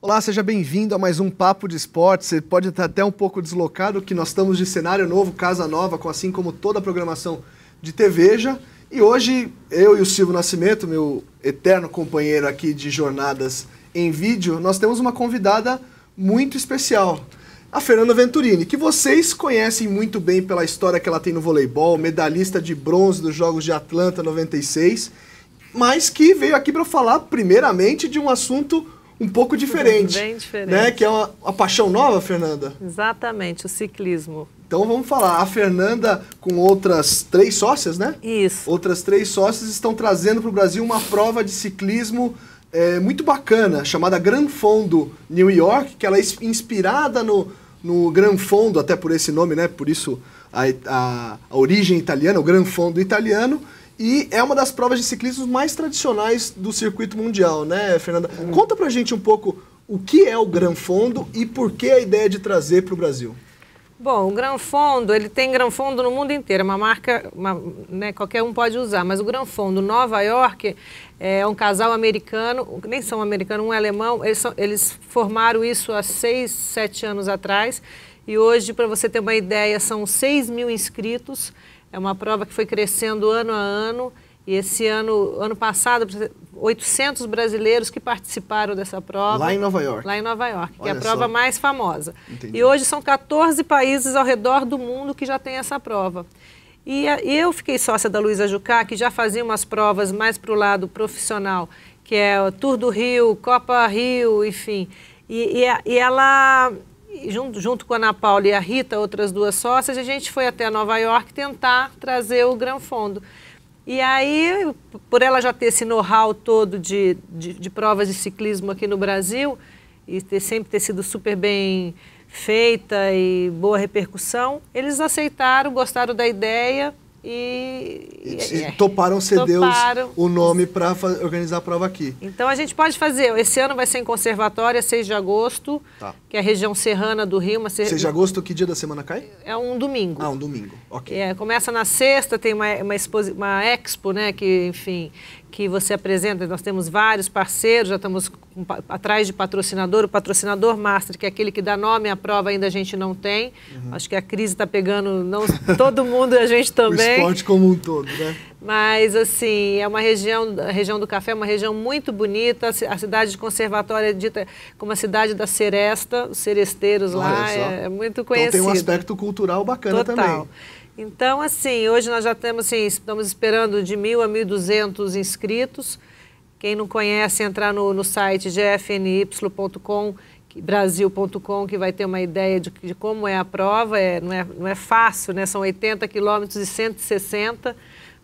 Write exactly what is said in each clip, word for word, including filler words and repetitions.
Olá, seja bem-vindo a mais um Papo de Esporte. Você pode estar até um pouco deslocado, que nós estamos de cenário novo, casa nova, assim como toda a programação de T V já. E hoje, eu e o Silvio Nascimento, meu eterno companheiro aqui de jornadas em vídeo, nós temos uma convidada muito especial, a Fernanda Venturini, que vocês conhecem muito bem pela história que ela tem no voleibol, medalhista de bronze dos Jogos de Atlanta noventa e seis, mas que veio aqui para falar primeiramente de um assunto um pouco diferente, Bem diferente. Né? Que é uma, uma paixão nova, Fernanda? Exatamente, o ciclismo. Então vamos falar, a Fernanda com outras três sócias, né? Isso. Outras três sócias estão trazendo para o Brasil uma prova de ciclismo é, muito bacana, chamada Gran Fondo New York, que ela é inspirada no, no Gran Fondo, até por esse nome, né? Por isso a, a, a origem italiana, o Gran Fondo italiano. E é uma das provas de ciclismo mais tradicionais do circuito mundial, né, Fernanda? Hum. Conta pra gente um pouco o que é o Gran Fondo e por que a ideia de trazer para o Brasil. Bom, o Gran Fondo, ele tem Gran Fondo no mundo inteiro, é uma marca, uma, né, qualquer um pode usar, mas o Gran Fondo Nova York é um casal americano, nem são americanos, um alemão, eles, são, eles formaram isso há seis, sete anos atrás, e hoje, para você ter uma ideia, são seis mil inscritos. É uma prova que foi crescendo ano a ano, e esse ano, ano passado, oitocentos brasileiros que participaram dessa prova. Lá em Nova York? Lá em Nova York, que Olha é a prova só. mais famosa. Entendi. E hoje são quatorze países ao redor do mundo que já tem essa prova. E, a, e eu fiquei sócia da Luísa Jucá, que já fazia umas provas mais para o lado profissional, que é o Tour do Rio, Copa Rio, enfim. E, e, e ela... Junto, junto com a Ana Paula e a Rita, outras duas sócias, a gente foi até Nova York tentar trazer o Gran Fondo. E aí, por ela já ter esse know-how todo de, de, de provas de ciclismo aqui no Brasil, e ter, sempre ter sido super bem feita e boa repercussão, eles aceitaram, gostaram da ideia e... E, é, e toparam ceder toparam. o nome para organizar a prova aqui. Então a gente pode fazer, esse ano vai ser em Conservatória, seis de agosto, tá. Que é a região serrana do Rio. Uma ser... seis de agosto, que dia da semana cai? É um domingo. Ah, um domingo, ok. É, começa na sexta, tem uma, uma, exposi... uma expo, né, que, enfim, que você apresenta, nós temos vários parceiros, já estamos com, atrás de patrocinador, o patrocinador master, que é aquele que dá nome à prova, ainda a gente não tem. Uhum. Acho que a crise está pegando não, todo mundo e a gente também. O esporte como um todo, né? Mas, assim, é uma região, a região do café é uma região muito bonita. A cidade de Conservatória é dita como a cidade da seresta, os seresteiros lá, é, é muito conhecido. Então tem um aspecto cultural bacana Total. também. Então, assim, hoje nós já temos, assim, estamos esperando de mil a mil e duzentos inscritos. Quem não conhece, entrar no, no site g f n y ponto com, brasil ponto com, que vai ter uma ideia de, de como é a prova. É, não, é, não é fácil, né? São oitenta quilômetros e cento e sessenta.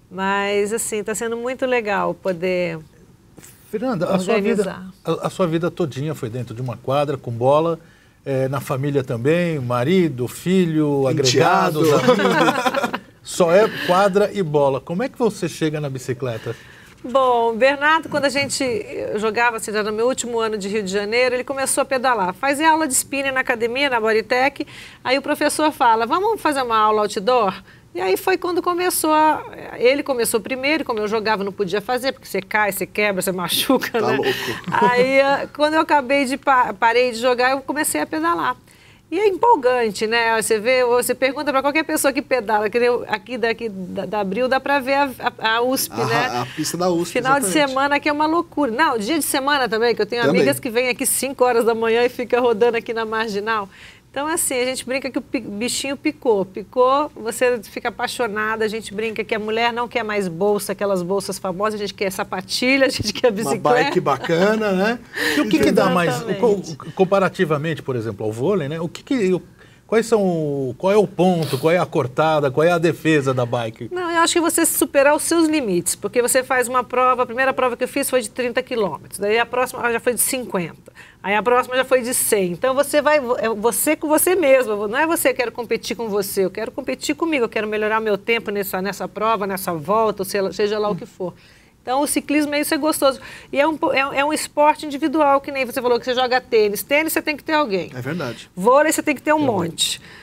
Mas, assim, está sendo muito legal poder Fernanda, a sua, vida, a, a sua vida todinha foi dentro de uma quadra, com bola, é, na família também, marido, filho, agregados, amigos. Só é quadra e bola. Como é que você chega na bicicleta? Bom, Bernardo, quando a gente jogava, assim, já no meu último ano de Rio de Janeiro, ele começou a pedalar. Fazia aula de spinning na academia, na Bodytech, aí o professor fala, vamos fazer uma aula outdoor? E aí foi quando começou, a... ele começou primeiro, como eu jogava não podia fazer, porque você cai, você quebra, você machuca, tá né? Louco. Aí, quando eu acabei de, pa... parei de jogar, eu comecei a pedalar. E é empolgante, né? Você vê, você pergunta para qualquer pessoa que pedala, que aqui daqui da, da Abril dá para ver a, a, a U S P, a, né? A pista da U S P, Final exatamente. de semana aqui é uma loucura. Não, dia de semana também, que eu tenho também. amigas que vêm aqui cinco horas da manhã e fica rodando aqui na Marginal. Então, assim, a gente brinca que o bichinho picou. Picou, você fica apaixonada, a gente brinca que a mulher não quer mais bolsa, aquelas bolsas famosas, a gente quer sapatilha, a gente quer bicicleta. Uma bike bacana, né? E o que, que dá mais, comparativamente, por exemplo, ao vôlei, né? O que que... Quais são, qual é o ponto, qual é a cortada, qual é a defesa da bike? Não, eu acho que você superar os seus limites, porque você faz uma prova, a primeira prova que eu fiz foi de trinta quilômetros, daí a próxima já foi de cinquenta, aí a próxima já foi de cem. Então você vai, é você com você mesmo, não é você, quero competir com você, eu quero competir comigo, eu quero melhorar meu tempo nessa, nessa prova, nessa volta, seja lá o que for. Então, o ciclismo é isso, é gostoso. E é um, é, é um esporte individual, que nem você falou que você joga tênis. Tênis você tem que ter alguém. É verdade. Vôlei você tem que ter um monte.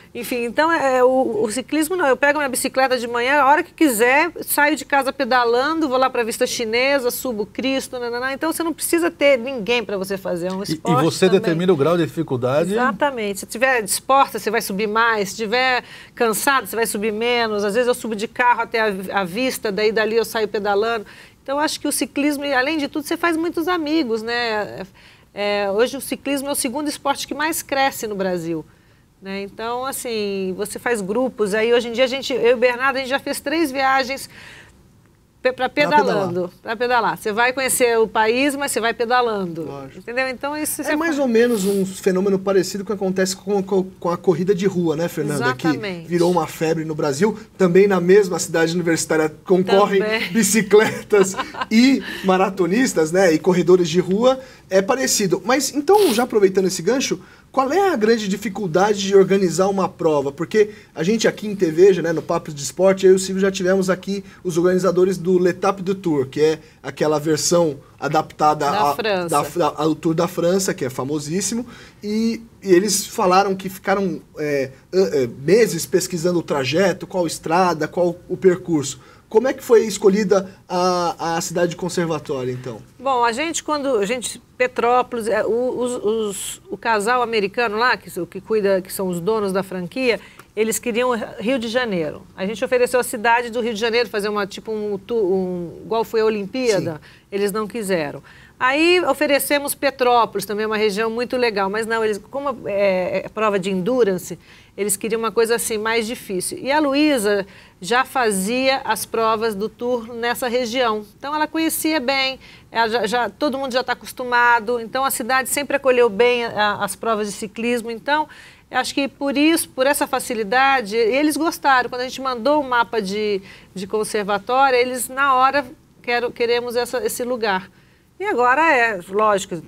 Enfim, então é, o, o ciclismo não, eu pego minha bicicleta de manhã, a hora que quiser, saio de casa pedalando, vou lá para a Vista Chinesa, subo o Cristo, nanana, então você não precisa ter ninguém para você fazer, é um esporte. E, e você também determina o grau de dificuldade? Exatamente, se tiver disposta, você vai subir mais, se tiver cansado, você vai subir menos, às vezes eu subo de carro até a, a vista, daí dali eu saio pedalando. Então acho que o ciclismo, além de tudo, você faz muitos amigos, né? É, hoje o ciclismo é o segundo esporte que mais cresce no Brasil. Né? Então, assim, você faz grupos, aí hoje em dia a gente, eu e o Bernardo, a gente já fez três viagens para pedalando, para pedalar. Você vai conhecer o país, mas você vai pedalando. Lógico. Entendeu? Então isso é mais ou menos um fenômeno parecido que acontece com, com, com a corrida de rua, né, Fernanda? Exatamente. Que virou uma febre no Brasil. Também na mesma cidade universitária concorrem também bicicletas e maratonistas, né, e corredores de rua. É parecido. Mas então, já aproveitando esse gancho, qual é a grande dificuldade de organizar uma prova? Porque a gente aqui em T V, né, no Papo de Esporte, eu e o Silvio já tivemos aqui os organizadores do L'Étape du Tour, que é aquela versão adaptada da a, França. Da, ao Tour da França, que é famosíssimo, e, e eles falaram que ficaram é, é, meses pesquisando o trajeto, qual estrada, qual o percurso. Como é que foi escolhida a, a cidade conservatória, então? Bom, a gente, quando a gente, Petrópolis, os, os, o casal americano lá, que, que cuida, que são os donos da franquia, eles queriam Rio de Janeiro. A gente ofereceu a cidade do Rio de Janeiro, fazer uma, tipo, um, um igual foi a Olimpíada, sim, eles não quiseram. Aí oferecemos Petrópolis, também uma região muito legal, mas não, eles, como é, é prova de endurance, eles queriam uma coisa assim mais difícil. E a Luísa já fazia as provas do Tour nessa região, então ela conhecia bem, ela já, já, todo mundo já está acostumado, então a cidade sempre acolheu bem a, as provas de ciclismo, então acho que por isso, por essa facilidade, eles gostaram. Quando a gente mandou o mapa de, de conservatório, eles na hora quero, queremos essa, esse lugar. E agora é, lógico,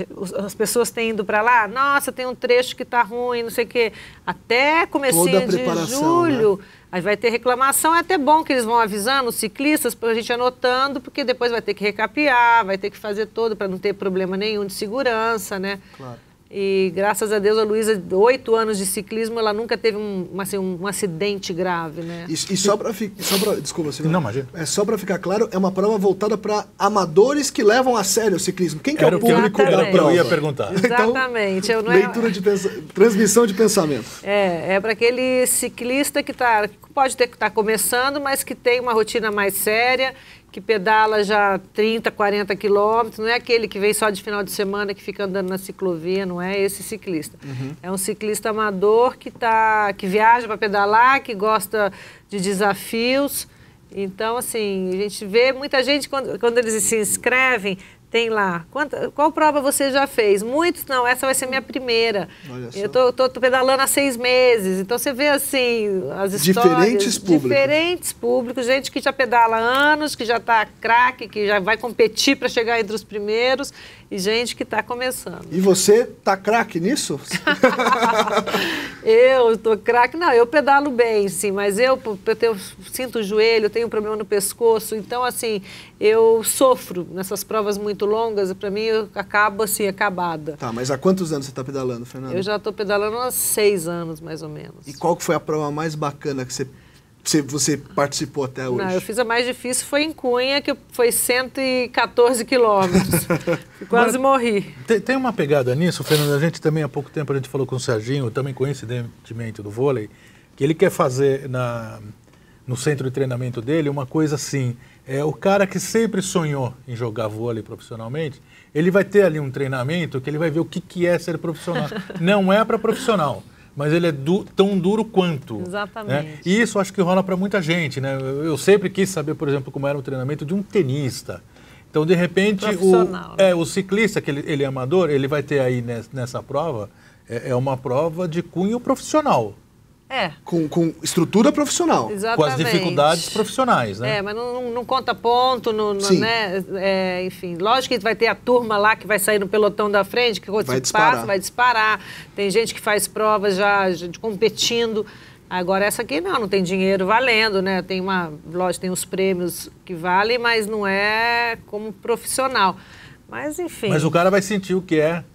as pessoas têm ido para lá, nossa, tem um trecho que está ruim, não sei o quê. Até comecinho de julho, né? Aí vai ter reclamação, é até bom que eles vão avisando os ciclistas para a gente anotando, porque depois vai ter que recapear, vai ter que fazer todo para não ter problema nenhum de segurança, né? Claro. E graças a Deus a Luísa, oito anos de ciclismo, ela nunca teve um, assim, um, um acidente grave, né? E, e só para ficar, desculpa, senhor, não, imagina. É só para ficar claro, é uma prova voltada para amadores que levam a sério o ciclismo. Quem que era é o público da prova? Eu ia perguntar. Exatamente. Então, eu não leitura é... de pensa... transmissão de pensamento. É, é para aquele ciclista que tá, pode ter que estar tá começando, mas que tem uma rotina mais séria, que pedala já trinta, quarenta quilômetros, não é aquele que vem só de final de semana, que fica andando na ciclovia, não é esse ciclista. Uhum. É um ciclista amador que, tá, que viaja para pedalar, que gosta de desafios. Então, assim, a gente vê muita gente, quando, quando eles se inscrevem, tem lá, quanta, qual prova você já fez? Muitos, não, essa vai ser minha primeira. Eu tô, tô, tô pedalando há seis meses. Então você vê assim, as histórias. Diferentes públicos. Diferentes públicos, gente que já pedala há anos, que já está craque, que já vai competir para chegar entre os primeiros, e gente que está começando. E você tá craque nisso? Eu tô craque, não, eu pedalo bem, sim, mas eu, eu tenho, sinto o joelho, eu tenho um problema no pescoço, então assim, eu sofro nessas provas muito longas, para mim eu acabo assim, acabada. Tá, mas há quantos anos você está pedalando, Fernanda? Eu já estou pedalando há seis anos, mais ou menos. E qual que foi a prova mais bacana que você, você, você participou até hoje? Não, eu fiz a mais difícil, foi em Cunha, que foi cento e quatorze quilômetros. Quase mas morri. Tem, tem uma pegada nisso, Fernanda, a gente também há pouco tempo a gente falou com o Serginho, também coincidentemente do vôlei, que ele quer fazer na, no centro de treinamento dele uma coisa assim. É, o cara que sempre sonhou em jogar vôlei profissionalmente, ele vai ter ali um treinamento que ele vai ver o que, que é ser profissional. Não é para profissional, mas ele é du tão duro quanto. Exatamente. Né? E isso acho que rola para muita gente. Né? Eu, eu sempre quis saber, por exemplo, como era o treinamento de um tenista. Então, de repente, o, né? é, o ciclista, que ele, ele é amador, ele vai ter aí nessa, nessa prova, é, é uma prova de cunho profissional. É. Com, com estrutura profissional. Exatamente. Com as dificuldades profissionais, né? É, mas não, não, não conta ponto, não, não, né? É, enfim, lógico que vai ter a turma lá que vai sair no pelotão da frente, que vai se disparar. passa, vai disparar. Tem gente que faz provas já, já competindo. Agora essa aqui não, não tem dinheiro valendo, né? Tem uma, lógico, tem os prêmios que valem, mas não é como profissional. Mas enfim. Mas o cara vai sentir o que é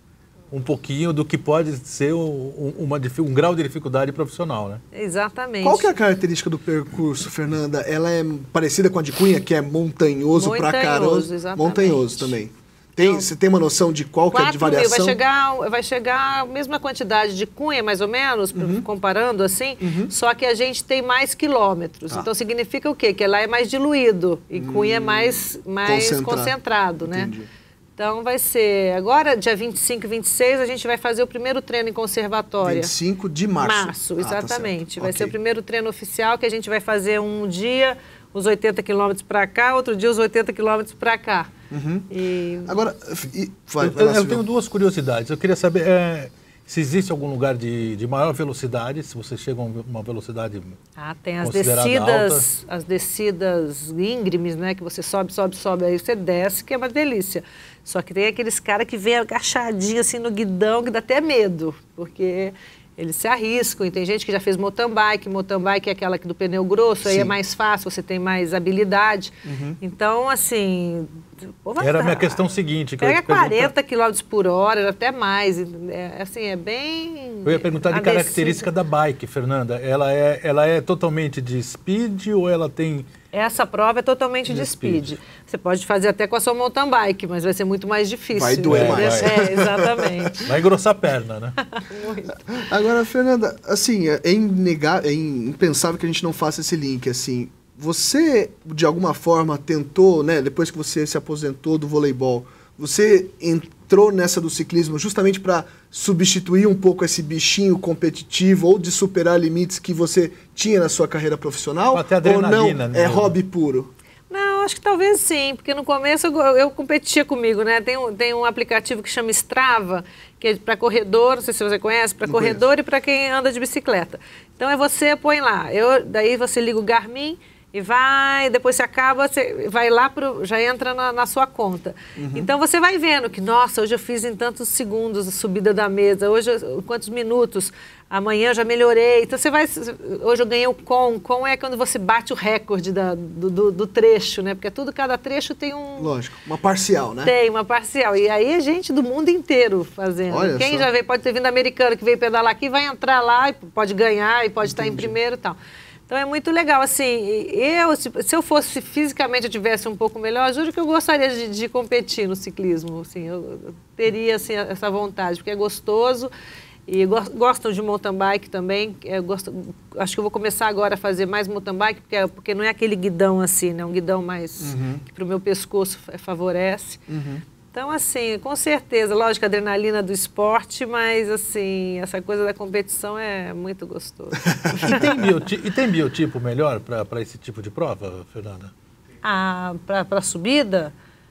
um pouquinho do que pode ser um, uma, um grau de dificuldade profissional, né? Exatamente. Qual que é a característica do percurso, Fernanda? Ela é parecida com a de Cunha, que é montanhoso, montanhoso pra caramba? Montanhoso, exatamente. Montanhoso também. Tem, então, você tem uma noção de qual que é de variação? Mil, vai chegar, vai chegar a mesma quantidade de Cunha, mais ou menos, uhum. comparando assim, uhum. só que a gente tem mais quilômetros. Ah. Então significa o quê? Que lá é mais diluído e hum, Cunha é mais, mais concentrado, concentrado né? Entendi. Então vai ser, agora dia vinte e cinco e vinte e seis a gente vai fazer o primeiro treino em conservatória. vinte e cinco de março. Março, exatamente. Ah, tá vai okay. ser o primeiro treino oficial que a gente vai fazer um dia os oitenta quilômetros para cá, outro dia os oitenta quilômetros para cá. Uhum. E... Agora, e... Vai, vai eu, lá, eu tenho duas curiosidades. Eu queria saber é, se existe algum lugar de, de maior velocidade, se você chega a uma velocidade ah, tem as descidas, alta. As descidas íngremes, né? Que você sobe, sobe, sobe, aí você desce, que é uma delícia. Só que tem aqueles caras que vêm agachadinho assim no guidão, que dá até medo, porque eles se arriscam. E tem gente que já fez mountain bike, mountain bike é aquela que do pneu grosso, Sim. aí é mais fácil, você tem mais habilidade. Uhum. Então, assim... Era a minha questão seguinte. Que pega eu quarenta quilômetros por hora, até mais. É, assim, é bem... Eu ia perguntar de característica da bike, Fernanda. Ela é, ela é totalmente de speed ou ela tem... Essa prova é totalmente de, de speed. speed. Você pode fazer até com a sua mountain bike, mas vai ser muito mais difícil. Vai doer mais. É, exatamente. Vai engrossar a perna, né? Muito. Agora, Fernanda, assim, é, inegável, é impensável que a gente não faça esse link, assim. Você, de alguma forma, tentou, né, depois que você se aposentou do voleibol, você entrou nessa do ciclismo justamente para substituir um pouco esse bichinho competitivo ou de superar limites que você tinha na sua carreira profissional? Até adrenalina, ou não, é hobby puro? Não, acho que talvez sim, porque no começo eu, eu competia comigo, né? Tem um, tem um aplicativo que chama Strava, que é para corredor, não sei se você conhece, para corredor conheço. E para quem anda de bicicleta. Então é você põe lá, eu, daí você liga o Garmin, e vai, depois você acaba, você vai lá, pro, já entra na, na sua conta. Uhum. Então você vai vendo que, nossa, hoje eu fiz em tantos segundos a subida da mesa, hoje eu, quantos minutos, amanhã eu já melhorei. Então você vai, hoje eu ganhei o com, com é quando você bate o recorde da, do, do, do trecho, né? Porque tudo, cada trecho tem um... Lógico, uma parcial, né? Tem, uma parcial. E aí é gente do mundo inteiro fazendo. Olha Quem só. já veio, pode ter vindo americano que veio pedalar aqui, vai entrar lá e pode ganhar e pode Entendi. estar em primeiro e tal. Então é muito legal, assim, eu, se eu fosse fisicamente, eu tivesse um pouco melhor, juro que eu gostaria de, de competir no ciclismo, assim, eu, eu teria assim, essa vontade, porque é gostoso e go, gosto de mountain bike também, eu gosto, acho que eu vou começar agora a fazer mais mountain bike, porque, porque não é aquele guidão assim, né, um guidão mais, uhum. que para o meu pescoço favorece. Uhum. Então, assim, com certeza, lógico, a adrenalina do esporte, mas, assim, essa coisa da competição é muito gostoso. E tem, biotipo, e tem biotipo melhor para esse tipo de prova, Fernanda? Ah, para subida?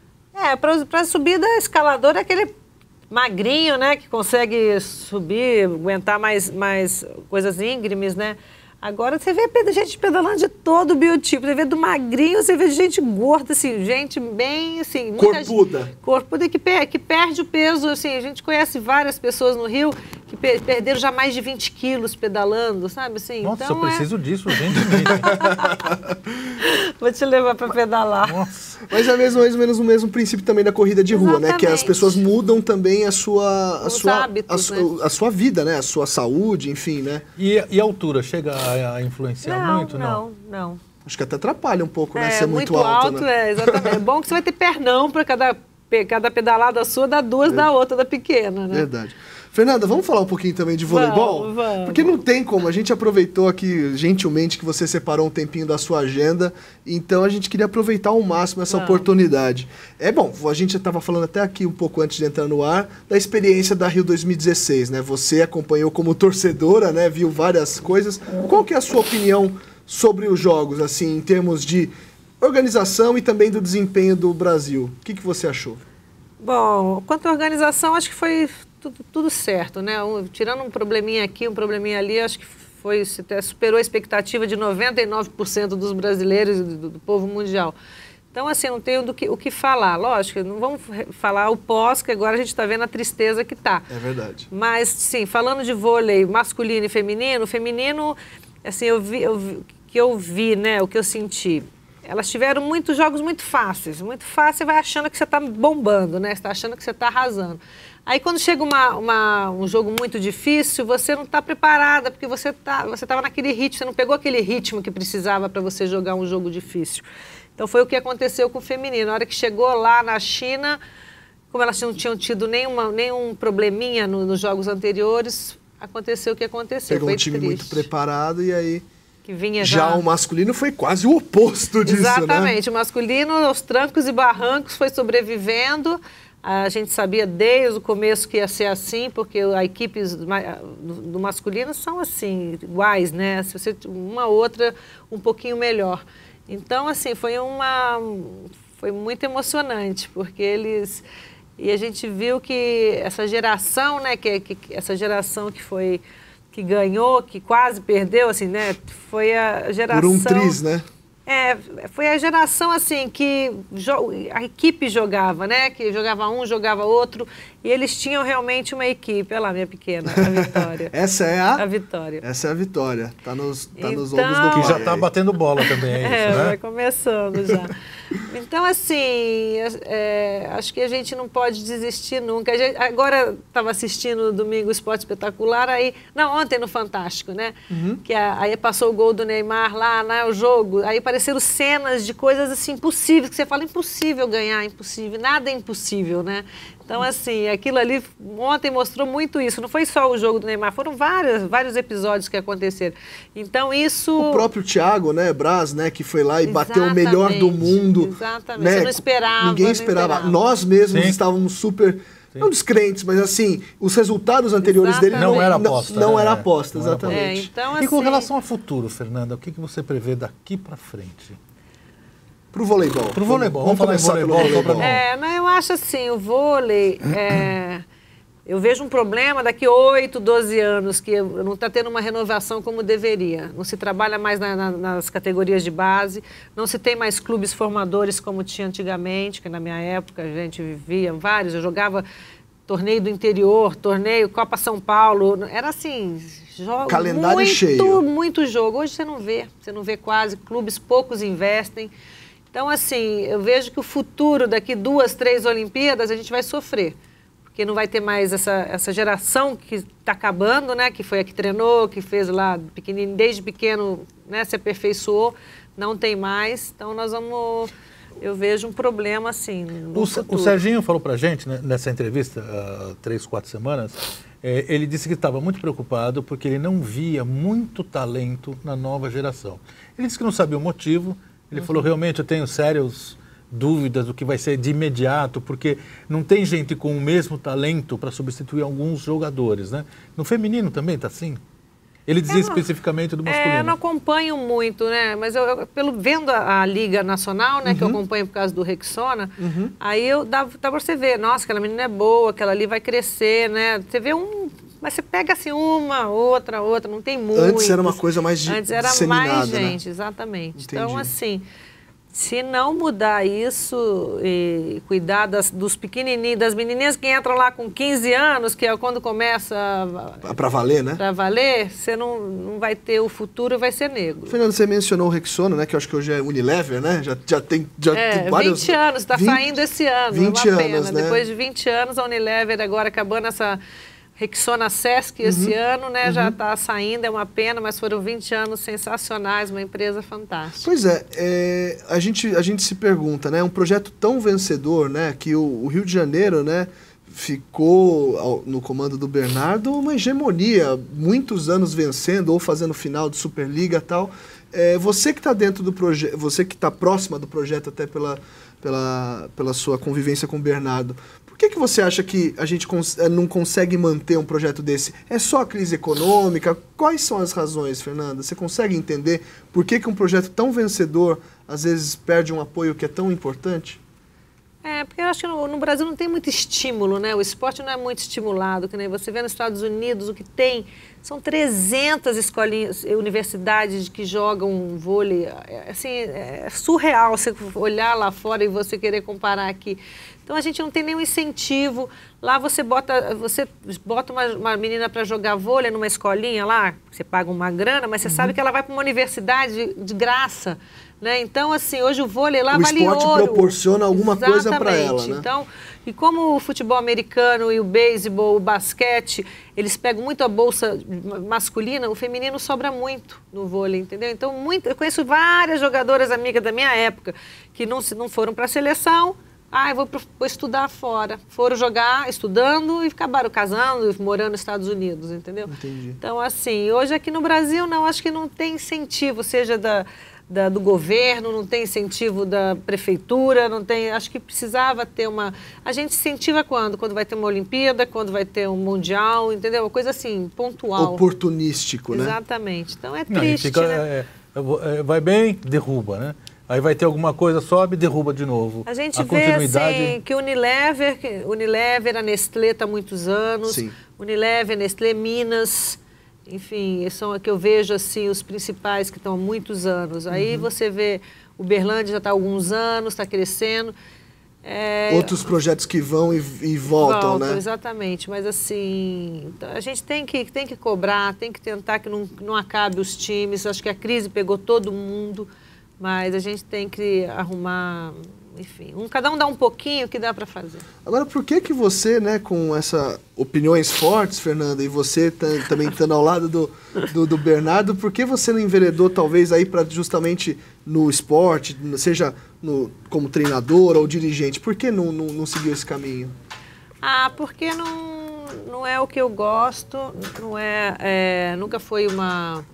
É, para subida, escalador é aquele magrinho, né, que consegue subir, aguentar mais, mais coisas íngremes, né? Agora você vê gente pedalando de todo o biotipo, você vê do magrinho, você vê de gente gorda, assim, gente bem, assim... Corpuda. Gente, corpuda que, per, que perde o peso, assim, a gente conhece várias pessoas no Rio que per, perderam já mais de vinte quilos pedalando, sabe, assim? Nossa, então, eu preciso é... disso, urgentemente. Vou te levar para pedalar. Nossa. Mas é mesmo, mais ou menos o mesmo princípio também da corrida de rua, Exatamente. né? Que as pessoas mudam também a sua... A Os sua, hábitos, a, né? a sua vida, né? A sua saúde, enfim, né? E, e a altura, chega a, a influenciar não, muito, não? Não, não. Acho que até atrapalha um pouco, né? É, Ser muito, muito alto, alto, né? é, exatamente. É bom que você vai ter pernão para cada, cada pedalada sua, dá duas é. da outra, da pequena, né? Verdade. Fernanda, vamos falar um pouquinho também de voleibol? Vamos, vamos. Porque não tem como, a gente aproveitou aqui gentilmente que você separou um tempinho da sua agenda, então a gente queria aproveitar ao máximo essa vamos. oportunidade. É bom, a gente já estava falando até aqui um pouco antes de entrar no ar, da experiência da Rio dois mil e dezesseis, né? Você acompanhou como torcedora, né? Viu várias coisas. Qual que é a sua opinião sobre os jogos, assim, em termos de organização e também do desempenho do Brasil? O que, que você achou? Bom, quanto à organização, acho que foi... Tudo, tudo certo, né? Um, tirando um probleminha aqui, um probleminha ali, acho que foi, superou a expectativa de noventa e nove por cento dos brasileiros e do, do povo mundial. Então, assim, não tenho do que, o que falar. Lógico, não vamos falar o pós, que agora a gente está vendo a tristeza que está. É verdade. Mas, sim, falando de vôlei masculino e feminino, feminino, assim, eu vi, eu vi, o que eu vi, né, o que eu senti. elas tiveram muitos jogos muito fáceis. Muito fácil, você vai achando que você está bombando, né? Você está achando que você está arrasando. Aí, quando chega uma, uma, um jogo muito difícil, você não está preparada, porque você tá, você estava naquele ritmo, você não pegou aquele ritmo que precisava para você jogar um jogo difícil. Então, foi o que aconteceu com o feminino. Na hora que chegou lá na China, como elas não tinham tido nenhuma, nenhum probleminha no, nos jogos anteriores, aconteceu o que aconteceu. Pegou foi um time triste. muito preparado e aí... Que vinha já... já o masculino foi quase o oposto disso, Exatamente. né? O masculino, aos trancos e barrancos, foi sobrevivendo. A gente sabia desde o começo que ia ser assim, porque as equipes do masculino são assim, iguais, né? Se você, uma outra um pouquinho melhor. Então, assim, foi uma... foi muito emocionante, porque eles... E a gente viu que essa geração, né? Que, que, essa geração que foi... que ganhou, que quase perdeu, assim, né? Foi a geração... Por um triz, né? É, foi a geração, assim, que a equipe jogava, né? Que jogava um, jogava outro, e eles tinham realmente uma equipe. Olha lá, minha pequena, a Vitória. Essa é a... A Vitória. Essa é a Vitória. Tá nos, tá então, nos ombros do pai. Que já tá batendo bola também, é isso, é, né? vai começando já. Então, assim, é, acho que a gente não pode desistir nunca. A gente, agora, estava assistindo no domingo o Esporte Espetacular, aí... Não, ontem no Fantástico, né? Uhum. Que a, aí passou o gol do Neymar lá, né, o jogo, aí apareceram cenas de coisas, assim, impossíveis, que você fala, impossível ganhar, impossível, nada é impossível, né? Então, assim, aquilo ali ontem mostrou muito isso. Não foi só o jogo do Neymar, foram vários, vários episódios que aconteceram. Então, isso... O próprio Thiago, né, Braz, né, que foi lá e Exatamente. bateu o melhor do mundo. Exatamente, né? Você não esperava. Ninguém esperava. esperava. Nós mesmos Sim. estávamos super... Sim. Não descrentes, mas assim, os resultados anteriores Exatamente. dele não era aposta. Não, não é, era aposta, não era exatamente. É, então, assim... E com relação ao futuro, Fernanda, o que, que você prevê daqui para frente? Pro voleibol. Pro voleibol. Vamos, vamos começar voleibol, pelo voleibol. É, não, eu acho assim, o vôlei, é, eu vejo um problema daqui oito, doze anos, que não está tendo uma renovação como deveria. Não se trabalha mais na, na, nas categorias de base, não se tem mais clubes formadores como tinha antigamente, que na minha época a gente vivia vários, eu jogava torneio do interior, torneio Copa São Paulo, era assim... Jogo, calendário muito, cheio. Muito jogo. Hoje você não vê, você não vê quase, clubes poucos investem. Então, assim, eu vejo que o futuro, daqui duas, três Olimpíadas, a gente vai sofrer. Porque não vai ter mais essa, essa geração que está acabando, né? Que foi a que treinou, que fez lá, pequenininho, desde pequeno, né? Se aperfeiçoou, não tem mais. Então, nós vamos... Eu vejo um problema, assim, no o, futuro. O Serginho falou pra gente, né, nessa entrevista, há três, quatro semanas, é, ele disse que estava muito preocupado porque ele não via muito talento na nova geração. Ele disse que não sabia o motivo. Ele uhum. falou, realmente, eu tenho sérias dúvidas do que vai ser de imediato, porque não tem gente com o mesmo talento para substituir alguns jogadores, né? No feminino também está assim? Ele dizia não, especificamente do masculino. É, eu não acompanho muito, né? Mas eu, eu pelo, vendo a, a Liga Nacional, né? Uhum. Que eu acompanho por causa do Rexona, uhum. aí eu dá, dá para você ver, nossa, aquela menina é boa, aquela ali vai crescer, né? Você vê um... Mas você pega assim uma, outra, outra, não tem muito. Antes era uma coisa mais Antes era mais gente, né? exatamente. Entendi. Então, assim... Se não mudar isso e cuidar das, dos pequenininhos, das menininhas que entram lá com quinze anos, que é quando começa... Para valer, né? Para valer, você não, não vai ter o futuro, vai ser negro. Fernando, você mencionou o Rexona, né? Que eu acho que hoje é Unilever, né? Já, já tem, já é, tem vários... vinte anos, está saindo esse ano. vinte é uma anos, pena. né? Depois de vinte anos, a Unilever agora acabando essa... Rexona Sesc esse uhum, ano, né, uhum. já está saindo, é uma pena, mas foram vinte anos sensacionais, uma empresa fantástica. Pois é, é a, gente, a gente se pergunta, né, um projeto tão vencedor, né, que o, o Rio de Janeiro, né, ficou ao, no comando do Bernardo uma hegemonia, muitos anos vencendo ou fazendo final de Superliga e tal. É, você que está dentro do projeto, você que está próxima do projeto até pela, pela, pela sua convivência com o Bernardo, por que, que você acha que a gente cons- não consegue manter um projeto desse? É só a crise econômica? Quais são as razões, Fernanda? Você consegue entender por que, que um projeto tão vencedor às vezes perde um apoio que é tão importante? É, porque eu acho que no, no Brasil não tem muito estímulo, né? O esporte não é muito estimulado, que nem você vê nos Estados Unidos, o que tem são trezentas escolinhas, universidades que jogam vôlei, é, assim, é surreal você olhar lá fora e você querer comparar aqui. Então a gente não tem nenhum incentivo. Lá você bota, você bota uma, uma menina para jogar vôlei numa escolinha lá, você paga uma grana, mas você uhum. sabe que ela vai para uma universidade de, de graça. Né? Então, assim, hoje o vôlei lá o vale ouro. O esporte proporciona alguma Exatamente. coisa para ela, né? Então, e como o futebol americano e o beisebol, o basquete, eles pegam muito a bolsa masculina, o feminino sobra muito no vôlei, entendeu? Então, muito, eu conheço várias jogadoras amigas da minha época que não, não foram para a seleção. Ah, eu vou, vou estudar fora. Foram jogar estudando e acabaram casando, morando nos Estados Unidos, entendeu? Entendi. Então, assim, hoje aqui no Brasil, não, acho que não tem incentivo, seja da... Da, do governo, não tem incentivo da prefeitura, não tem, acho que precisava ter uma... A gente incentiva quando? Quando vai ter uma Olimpíada, quando vai ter um Mundial, entendeu? Uma coisa assim, pontual. Oportunístico, né? Exatamente. Então é não, triste, fica, né? É, é, vai bem, derruba, né? Aí vai ter alguma coisa, sobe, derruba de novo. A gente a vê continuidade... assim, que Unilever, que Unilever, a Nestlé está há muitos anos, Sim. Unilever, Nestlé, Minas... Enfim, são que eu vejo assim os principais que estão há muitos anos. Aí uhum. você vê o Uberlândia já está há alguns anos, está crescendo. É, Outros projetos que vão e, e voltam, voltam, né? Exatamente, mas assim, a gente tem que, tem que cobrar, tem que tentar que não, não acabe os times. Acho que a crise pegou todo mundo, mas a gente tem que arrumar... Enfim, um, cada um dá um pouquinho que dá para fazer. Agora, por que que você, né, com essa opiniões fortes, Fernanda, e você também estando ao lado do, do, do Bernardo, por que você não enveredou talvez aí para justamente no esporte, seja no, como treinador ou dirigente? Por que não, não, não seguiu esse caminho? Ah, porque não, não é o que eu gosto, não é, é nunca foi uma...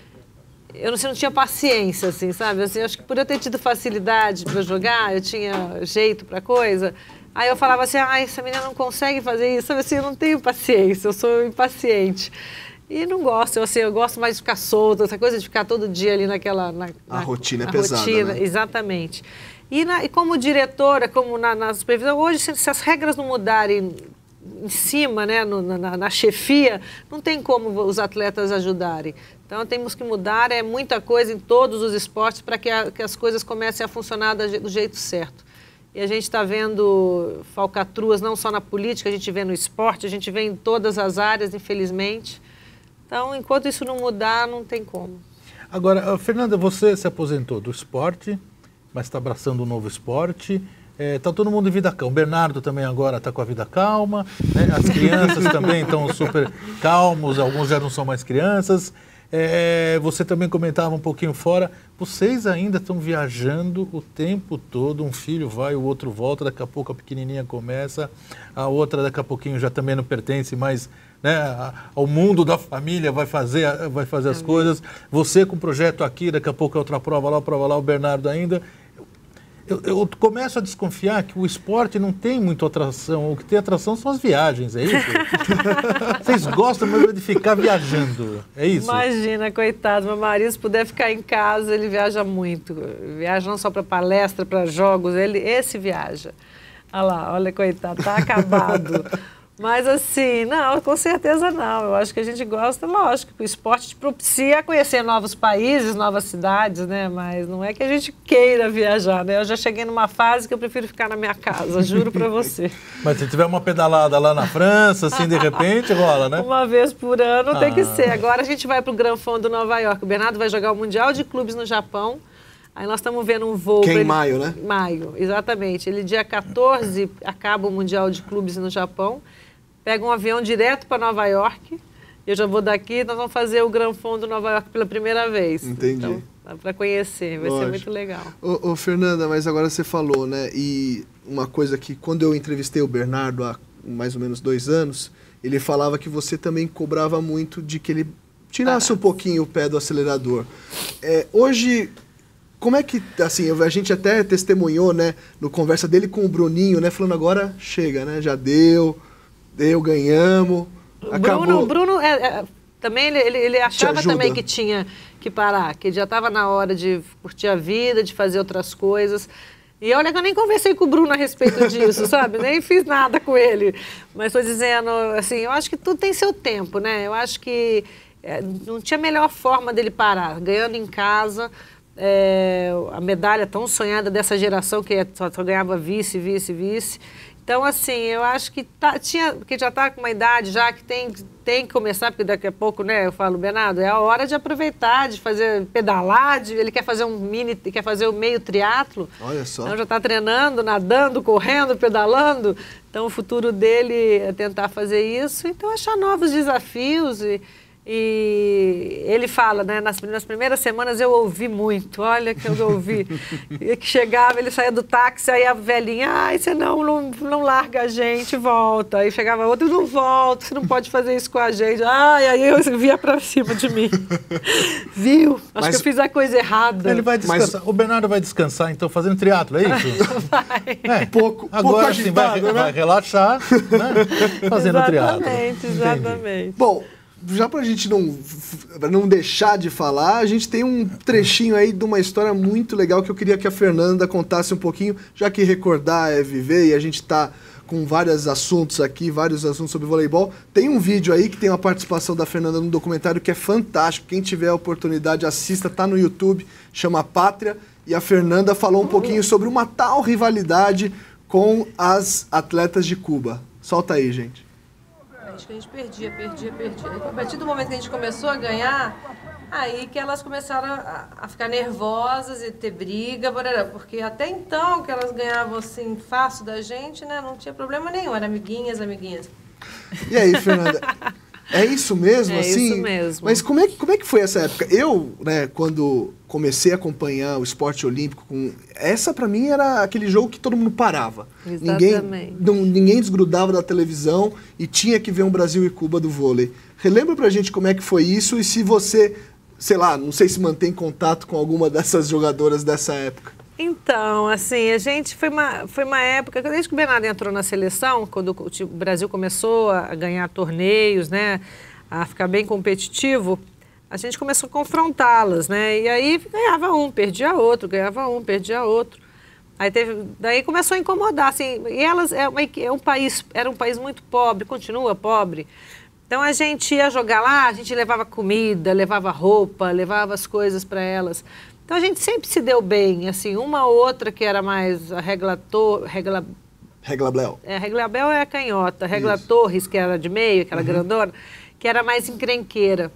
Eu não, não tinha paciência, assim, sabe? Assim, acho que por eu ter tido facilidade para jogar, eu tinha jeito para coisa. Aí eu falava assim, ah, essa menina não consegue fazer isso. Sabe assim, eu não tenho paciência, eu sou impaciente. E não gosto, eu, assim, eu gosto mais de ficar solta, essa coisa de ficar todo dia ali naquela... Na, a na, rotina na é pesada, rotina, né? Exatamente. E, na, e como diretora, como na, na supervisão, hoje, se, se as regras não mudarem em cima, né, no, na, na chefia, não tem como os atletas ajudarem. Então, temos que mudar, é muita coisa em todos os esportes para que, que as coisas comecem a funcionar do jeito certo. E a gente está vendo falcatruas não só na política, a gente vê no esporte, a gente vê em todas as áreas, infelizmente. Então, enquanto isso não mudar, não tem como. Agora, Fernanda, você se aposentou do esporte, mas está abraçando um novo esporte. Está é, todo mundo em vida calma. O Bernardo também agora está com a vida calma, né? As crianças também estão super calmos, alguns já não são mais crianças. É, você também comentava um pouquinho fora, vocês ainda estão viajando o tempo todo, um filho vai, o outro volta, daqui a pouco a pequenininha começa, a outra daqui a pouquinho já também não pertence mais, né, ao mundo da família, vai fazer, vai fazer as coisas. Você com o projeto aqui, daqui a pouco é outra prova lá, prova lá, o Bernardo ainda. Eu, eu começo a desconfiar que o esporte não tem muita atração. O que tem atração são as viagens, é isso? Vocês gostam mesmo de ficar viajando, é isso? Imagina, coitado, meu marido, se puder ficar em casa, ele viaja muito. Viaja não só para palestra, para jogos, ele, esse viaja. Olha lá, olha, coitado, tá acabado. Mas assim, não, com certeza não. Eu acho que a gente gosta, lógico, que o esporte te propicia conhecer novos países, novas cidades, né? Mas não é que a gente queira viajar, né? Eu já cheguei numa fase que eu prefiro ficar na minha casa, juro pra você. Mas se tiver uma pedalada lá na França, assim, de repente, rola, né? Uma vez por ano ah. tem que ser. Agora a gente vai pro Gran Fondo do Nova York. O Bernardo vai jogar o Mundial de Clubes no Japão. Aí nós estamos vendo um voo... Que é em ele... maio, né? Maio, exatamente. Ele, dia quatorze, acaba o Mundial de Clubes no Japão. Pega um avião direto para Nova York. Eu já vou daqui, nós vamos fazer o Gran Fondo Nova York pela primeira vez. Entendi. Então, para conhecer, vai Lógico. ser muito legal. Ô, ô, Fernanda, mas agora você falou, né? E uma coisa que, quando eu entrevistei o Bernardo há mais ou menos dois anos, ele falava que você também cobrava muito de que ele tirasse ah. um pouquinho o pé do acelerador. É, hoje... Como é que, assim, a gente até testemunhou, né, no conversa dele com o Bruninho, né, falando agora chega, né, já deu, deu, ganhamos, acabou. Bruno, Bruno é, é, também ele, ele, ele achava também que tinha que parar, que já estava na hora de curtir a vida, de fazer outras coisas. E olha que eu nem conversei com o Bruno a respeito disso, sabe, nem fiz nada com ele. Mas estou dizendo, assim, eu acho que tudo tem seu tempo, né, eu acho que é, não tinha melhor forma dele parar, ganhando em casa. é, a medalha tão sonhada dessa geração que só, só ganhava vice, vice, vice. Então, assim, eu acho que, tá, tinha, que já está com uma idade já que tem, tem que começar, porque daqui a pouco, né, eu falo, Bernardo, é a hora de aproveitar, de fazer pedalar, de, ele quer fazer um mini, quer fazer um meio triatlo. Olha só. Então já está treinando, nadando, correndo, pedalando. Então o futuro dele é tentar fazer isso. Então achar novos desafios e... E ele fala, né, nas, nas primeiras semanas eu ouvi muito, olha que eu ouvi, que chegava, ele saía do táxi, aí a velhinha, ai, você não, não, não larga a gente, volta. Aí chegava outro, não volta, você não pode fazer isso com a gente. Ai, aí eu via pra cima de mim. Viu? Acho Mas, que eu fiz a coisa errada. Ele vai descansar. Mas, o Bernardo vai descansar, então, fazendo triatlo, é isso? Vai. É, pouco, agora pouco sim, vai, né? vai relaxar, né, fazendo triatlo. Exatamente, exatamente. Bom, já pra gente não, pra não deixar de falar, a gente tem um trechinho aí de uma história muito legal que eu queria que a Fernanda contasse um pouquinho, já que recordar é viver e a gente tá com vários assuntos aqui, vários assuntos sobre voleibol. Tem um vídeo aí que tem uma participação da Fernanda no documentário que é fantástico. Quem tiver a oportunidade, assista, tá no YouTube, chama Pátria. E a Fernanda falou um pouquinho sobre uma tal rivalidade com as atletas de Cuba. Solta aí, gente. Acho que a gente perdia, perdia, perdia. A partir do momento que a gente começou a ganhar, aí que elas começaram a, a ficar nervosas e ter briga, porque até então que elas ganhavam assim fácil da gente, né, não tinha problema nenhum, eram amiguinhas, amiguinhas. E aí, Fernanda? É isso mesmo, é assim? isso mesmo. Mas como é, como é que foi essa época? Eu, né, quando comecei a acompanhar o esporte olímpico, com... essa pra mim era aquele jogo que todo mundo parava. Exatamente. Ninguém, não, ninguém desgrudava da televisão e tinha que ver um Brasil e Cuba do vôlei. Relembra pra gente como é que foi isso e se você, sei lá, não sei se mantém contato com alguma dessas jogadoras dessa época. Então, assim, a gente foi uma, foi uma época, desde que o Bernardo entrou na seleção, quando o Brasil começou a ganhar torneios, né, a ficar bem competitivo, a gente começou a confrontá-las, né, e aí ganhava um, perdia outro, ganhava um, perdia outro. Aí teve, daí começou a incomodar, assim, e elas, é, uma, é um país, era um país muito pobre, continua pobre, então a gente ia jogar lá, a gente levava comida, levava roupa, levava as coisas para elas. Então a gente sempre se deu bem, assim, uma ou outra que era mais a Regla Torres, Regla... Regla Bel. É, a Regla Bel é a canhota, a Regla Isso. Torres, que era de meio, aquela uhum. grandona, que era mais encrenqueira.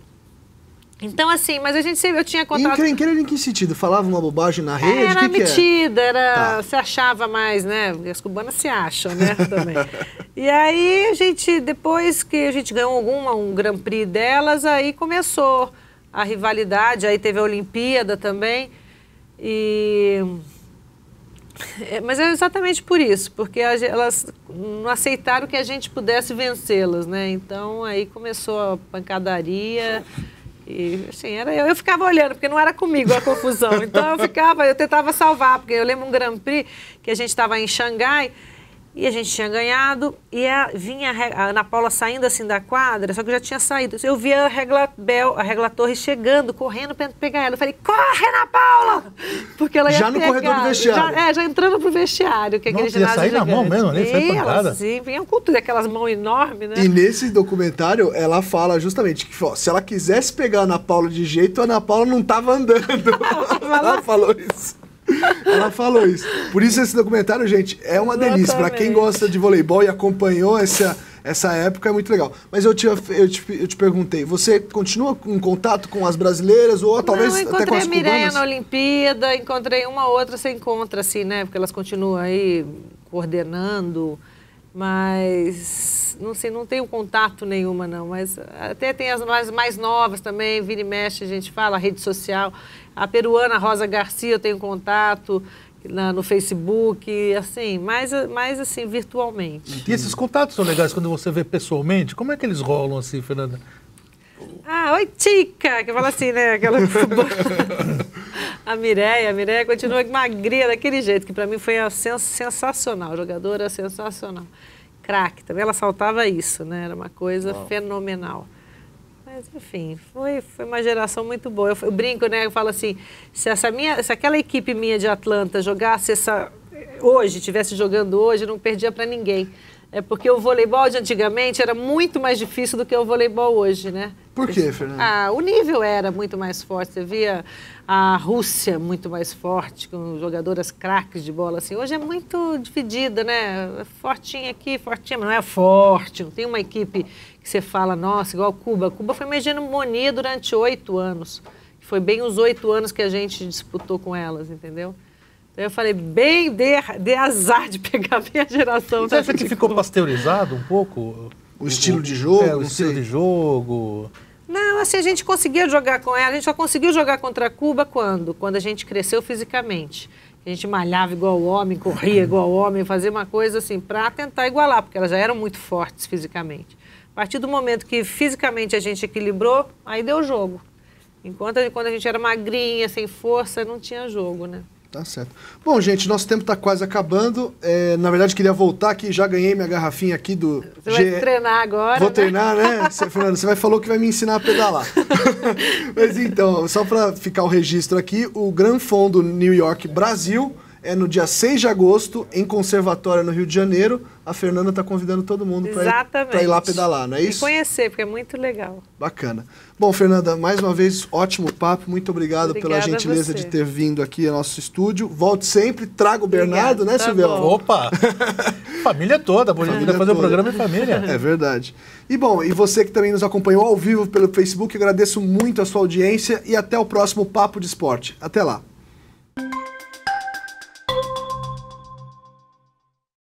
Então, assim, mas a gente sempre, eu tinha contato... Encrenqueira em que sentido? Falava uma bobagem na rede? Era que metida, que é? era, tá. se achava mais, né? As cubanas se acham, né, também. E aí a gente, depois que a gente ganhou alguma, um Grand Prix delas, aí começou a rivalidade, aí teve a Olimpíada também, e... mas é exatamente por isso, porque elas não aceitaram que a gente pudesse vencê-las, né? Então aí começou a pancadaria e assim, era, eu, eu ficava olhando, porque não era comigo a confusão, então eu ficava, eu tentava salvar, porque eu lembro um Grand Prix que a gente estava em Xangai, e a gente tinha ganhado, e a, vinha a Ana Paula saindo assim da quadra, só que eu já tinha saído. Eu via a Regla Bel, a Regla Torres chegando, correndo para pegar ela. Eu falei, corre, Ana Paula! Porque ela ia já no pegar, corredor do vestiário. Já, é, já entrando pro vestiário. Que é aquele Nossa, ia sair gigante. na mão mesmo, nem foi pancada. Sim, vinha com tudo, aquelas mãos enormes, né? E nesse documentário, ela fala justamente que ó, se ela quisesse pegar a Ana Paula de jeito, a Ana Paula não tava andando. Ela falou isso. Ela falou isso. Por isso esse documentário, gente, é uma Exatamente. delícia. Para quem gosta de voleibol e acompanhou essa, essa época, é muito legal. Mas eu te, eu, te, eu te perguntei, você continua em contato com as brasileiras ou talvez Não, até com as cubanas? Eu encontrei a Mireia na Olimpíada, encontrei uma ou outra, você encontra assim, né? Porque elas continuam aí coordenando, mas não sei, não tenho contato nenhuma não, mas até tem as mais, mais novas também, vira e mexe, a gente fala, a rede social. A peruana Rosa Garcia eu tenho contato na, no Facebook, assim, mais, mais assim, virtualmente. E esses contatos são legais quando você vê pessoalmente? Como é que eles rolam assim, Fernanda? Ah, oi, Tica, que fala assim, né? Aquela... a Mireia, a Mireia continua magrinha daquele jeito, que para mim foi sens sensacional, jogadora sensacional. Craque, também ela saltava isso, né? Era uma coisa Uau. fenomenal. Mas, enfim, foi, foi uma geração muito boa. Eu, eu brinco, né? Eu falo assim, se, essa minha, se aquela equipe minha de Atlanta jogasse essa... Hoje, estivesse jogando hoje, eu não perdia para ninguém. É porque o voleibol de antigamente era muito mais difícil do que o voleibol hoje, né? Por quê, Fernanda? Ah, o nível era muito mais forte. Você via a Rússia muito mais forte, com jogadoras craques de bola assim. Hoje é muito dividida, né? Fortinha aqui, fortinha, mas não é forte. Não tem uma equipe que você fala, nossa, igual Cuba. Cuba foi uma hegemonia durante oito anos. Foi bem os oito anos que a gente disputou com elas, entendeu? Eu falei, bem de, de azar de pegar a minha geração. Você acha que ficou pasteurizado um pouco? O, o estilo de jogo? É, o estilo sei. de jogo. Não, assim, a gente conseguia jogar com ela. A gente só conseguiu jogar contra Cuba quando? Quando a gente cresceu fisicamente. A gente malhava igual homem, corria igual homem, fazia uma coisa assim, para tentar igualar, porque elas já eram muito fortes fisicamente. A partir do momento que fisicamente a gente equilibrou, aí deu jogo. Enquanto quando a gente era magrinha, sem força, não tinha jogo, né? Tá certo. Bom, gente, nosso tempo está quase acabando. É, na verdade, queria voltar aqui. Já ganhei minha garrafinha aqui do... Você vai G... treinar agora, Vou né? treinar, né? Você, Fernanda, você vai falou que vai me ensinar a pedalar. Mas então, só para ficar o registro aqui, o Gran Fondo do New York, Brasil, é no dia seis de agosto, em Conservatória, no Rio de Janeiro. A Fernanda está convidando todo mundo para ir, ir lá pedalar, não é isso? E conhecer, porque é muito legal. Bacana. Bom, Fernanda, mais uma vez, ótimo papo. Muito obrigado Obrigada pela gentileza de ter vindo aqui ao nosso estúdio. Volte sempre, traga o Bernardo, Obrigada, né, tá Silvio? Opa! Família toda, pode fazer toda. o programa em família. É verdade. E bom, e você que também nos acompanhou ao vivo pelo Facebook, agradeço muito a sua audiência e até o próximo Papo de Esporte. Até lá.